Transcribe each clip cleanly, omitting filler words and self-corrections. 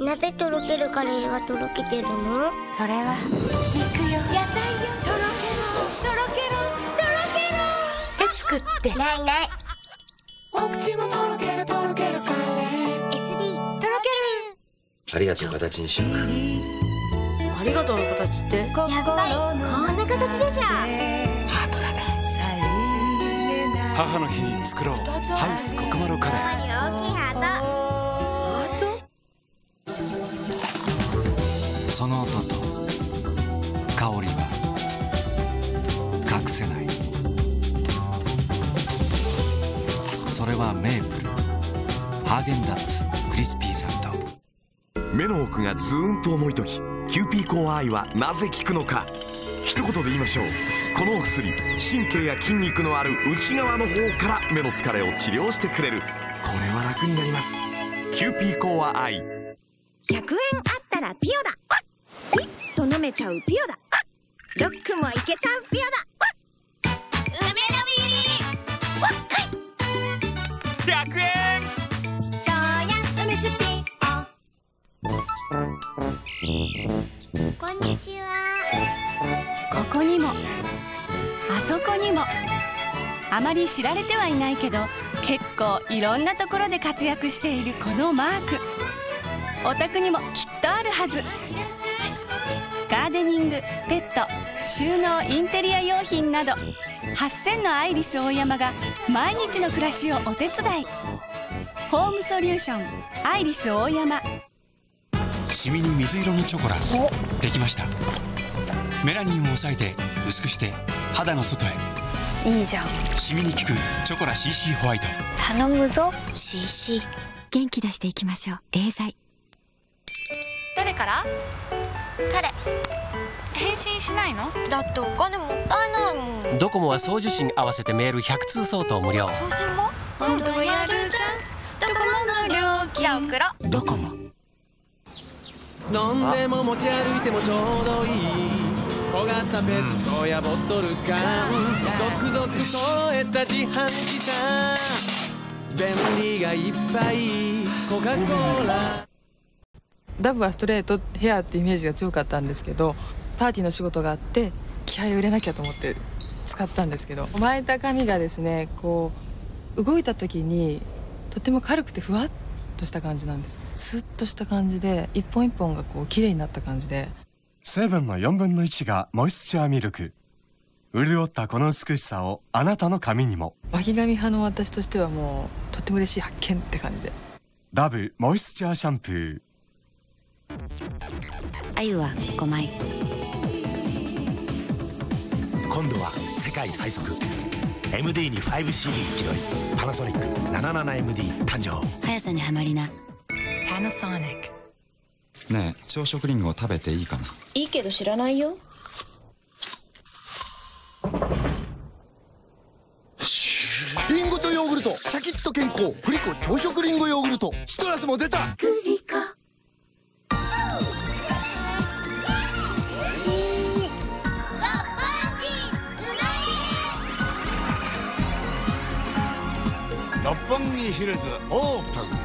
なぜとろけるカレーはとろけてるの？ それは肉よ、野菜よ、とろけろって作ってないない。 お口もとろけるとろけるカレー SD とろありがとう形にしようか。 ありがとうの形って？ やっぱりこんな形でしょ。 ハートだね。 母の日に作ろうハウスコクマロカレー。 大きいハート。 その音と香りは隠せない。それはメープル。ハーゲンダッツクリスピーサンド。 目の奥がズーンと重い時、キューピーコアアイはなぜ効くのか。一言で言いましょう。このお薬、神経や筋肉のある内側の方から目の疲れを治療してくれる。これは楽になります。キューピーコアアイ。 100円あったらピオだ。ピッと飲めちゃうピオだ。ロックもいけちゃうピオだ。 梅のビールわっかい 100円。 ジョヤ梅酒ピオ。 こんにちは。 ここにもあそこにもあまり知られてはいないけど結構いろんなところで活躍しているこのマーク、お宅にもきっとあるはず。ガーデニング、ペット、収納、インテリア用品など8000のアイリスオーヤマが毎日の暮らしをお手伝い。ホームソリューションアイリスオーヤマ。 シミに水色のチョコラできました。メラニンを抑えて薄くして肌の外へ。 いいじゃん。 シミに効くチョコラ CC ホワイト。 頼むぞ CC。 元気出していきましょう。エーザイ。誰から彼。 返信しないの？だってお金もったいないもん。 ドコモは送受信合わせてメール100通相当無料。 送信も本当やるじゃん。ドコモの料金。じゃあ送ろう。 ドコモ。 飲んでも持ち歩いてもちょうどいい小型ペットやボトル缶、続々揃えた自販機さ。便利がいっぱいコカ・コーラ。 ダブはストレートヘアってイメージが強かったんですけど、パーティーの仕事があって気合を入れなきゃと思って使ったんですけど、巻いた髪がですね、こう動いた時にとても軽くてふわっとした感じなんです。スッとした感じで一本一本がこう綺麗になった感じで。 成分の4分の1がモイスチャーミルク。潤ったこの美しさをあなたの髪にも。 巻き髪派の私としてはもうとっても嬉しい発見って感じで。 ダブモイスチャーシャンプー。 あゆは5枚。 今度は世界最速 MD に 5CD 気取りパナソニック 77MD 誕生。 速さにはまりな。 Panasonic。 ねえ、朝食リンゴを食べていいかな？ いいけど知らないよ。 リンゴとヨーグルト、シャキッと健康。グリコ朝食リンゴヨーグルト。シトラスも出た。グリコ。 六本木ヒルズオープン。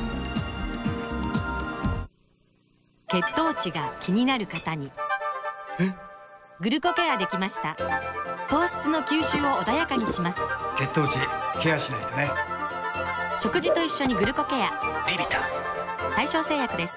血糖値が気になる方にグルコケアできました。糖質の吸収を穏やかにします。 血糖値ケアしないとね。 食事と一緒にグルコケア。 ビビタ大正製薬です。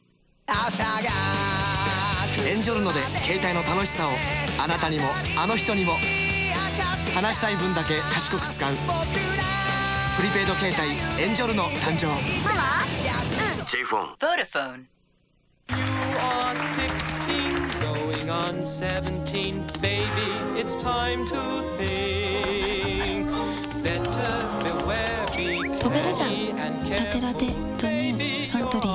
エンジョルノで携帯の楽しさをあなたにもあの人にも。話したい分だけ賢く使うプリペイド携帯エンジョルノ誕生。 ママ？ J フォン。 ボーダフォン。 You are 16, going on 17, baby, it's time to think. Better beware, be 飛べるじゃん。 careful and ラテラテ、ザニュー、サントリー。